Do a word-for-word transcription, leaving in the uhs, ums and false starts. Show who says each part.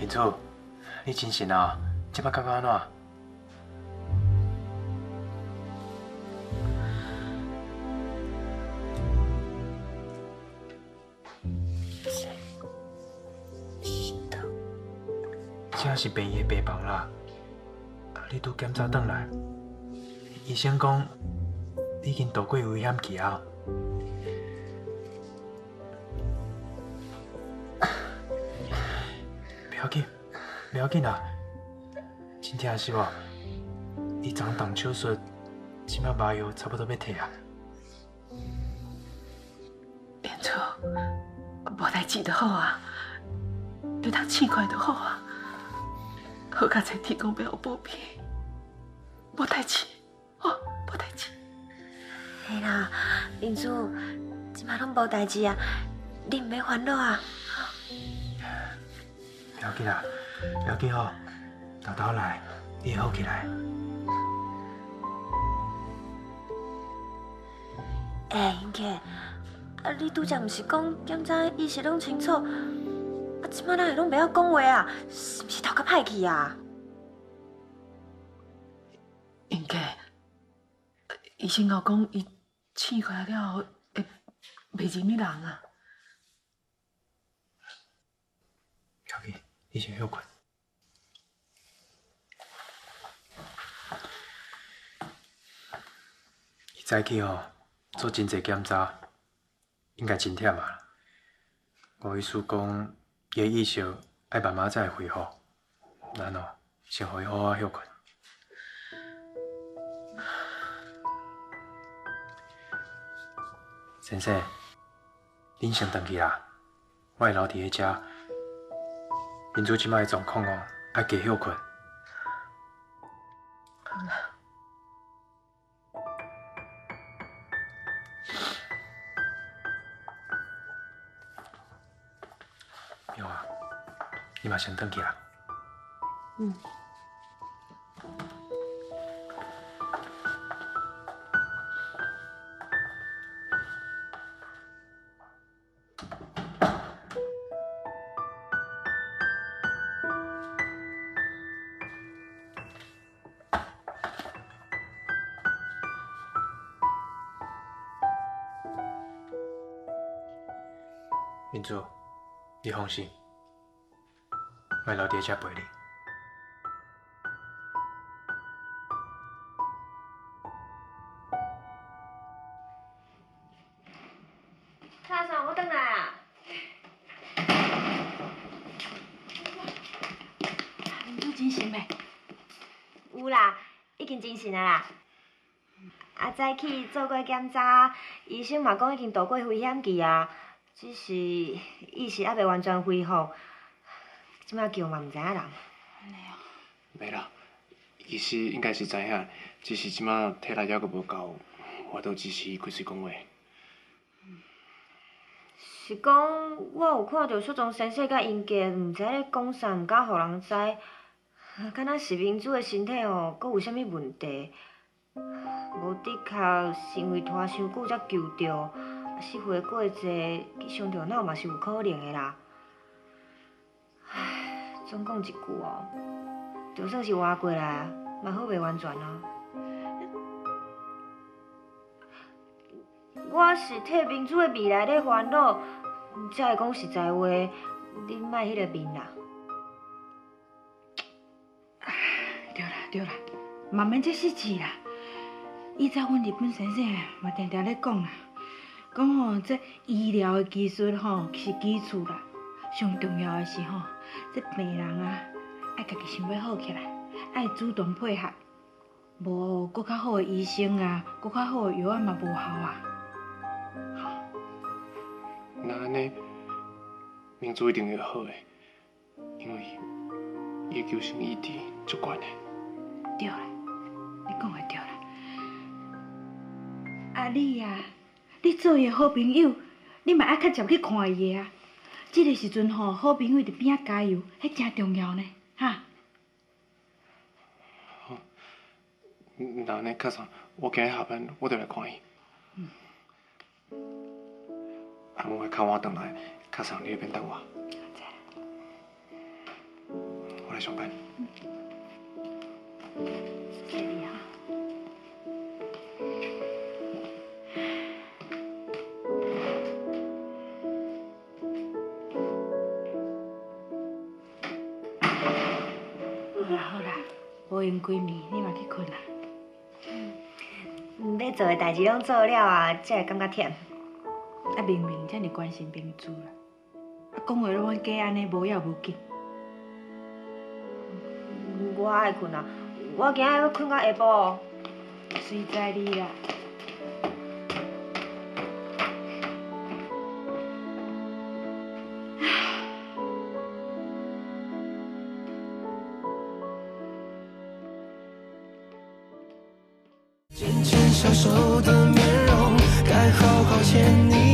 Speaker 1: 民主，你真神啊！即摆感觉安怎？这是病医的病房啦，你拄检查转来，医生讲你已经度过危险期啊。不要紧，不要紧啦，真正是无？你昨动手术，即摆麻药差不多要退啊。
Speaker 2: 连珠，无代志就好啊，你通醒过来就好啊。好佳才天公伯有保庇，无代志，哦，无代志。
Speaker 3: 嘿啦，林主，即摆拢无代志啊，你唔免烦恼啊。
Speaker 1: 不要紧啦，不要紧吼，豆豆来，你会好起来。
Speaker 3: 哎，英杰，啊，你拄则毋是讲检查意识拢清楚？啊，即摆哪会拢袂晓讲话啊？是毋是头壳歹去啊？
Speaker 2: 应该，医生有讲伊醒过来了后会袂认你人啊。
Speaker 1: 不要紧，你先休困。伊早起吼做真侪检查，应该真忝啊。吴医师讲，伊的意识要慢慢才会恢复，咱哦先互伊好好休困。先生，恁先回去啦，我会留伫咧遮。民主即摆的状况哦，要加休困。
Speaker 2: 好啦。
Speaker 1: 妙啊，你嘛先回去啦。
Speaker 2: 嗯。
Speaker 1: 民主，你放心，我会留伫遮陪你。
Speaker 3: 蔡嫂，我转来啊。
Speaker 2: 你有精神未？
Speaker 3: 有啦，已经精神啊啦。啊，早起做过检查，医生嘛讲已经度过危险期啊。只是意识还未完全恢复，即摆叫嘛毋知影人。
Speaker 2: 安尼哦。
Speaker 4: 袂啦，医师应该是知影，只是即摆体力还阁无够，我都支持伊开嘴讲话。
Speaker 3: 是讲我有看到雪宗先生甲英杰，毋知咧讲啥，毋敢互人知，敢若是民主的身体吼，阁有啥物问题？无的确是因为拖伤久才救着。死血过济，去伤着脑嘛是有可能的啦。唉，总讲一句哦，就算是活过来，嘛好袂完全啊。我是替民主的未来咧烦恼，才会讲实在话，恁莫迄个面啦。
Speaker 2: 对啦对啦，嘛免这死气啦。以前阮日本先生嘛定定咧讲啦。讲吼，这医疗的技术吼是基础啦，上重要的是吼，这病人啊，爱家己想要好起来，爱主动配合，无搁较好的医生啊，搁较好的药啊嘛无效啊。
Speaker 4: 那安尼，民主一定会好的，因为伊的求生意志足悬的。
Speaker 2: 对啦，你讲的对啦。啊你啊。你做伊好朋友，你嘛爱较常去看伊个啊。这个时阵吼，好朋友伫边仔加油，迄真重要呢，哈。
Speaker 4: 好，那安尼较送，我今日下班我就来看伊。嗯。啊，我较晚转来，较送你那边等我。
Speaker 2: 好。
Speaker 4: 来上班。
Speaker 2: 谢谢你啊。好啦好啦，无闲几暝，你嘛去困啦。
Speaker 3: 嗯，要做的代志拢做了啊，才会感觉忝。
Speaker 2: 啊，明明遮尔关心明珠啦，啊，讲话拢假安尼，无要无紧。
Speaker 3: 我爱困啊，我今仔要困到下晡。
Speaker 2: 随在你啦。
Speaker 5: 渐渐消瘦的面容，该好好牵你。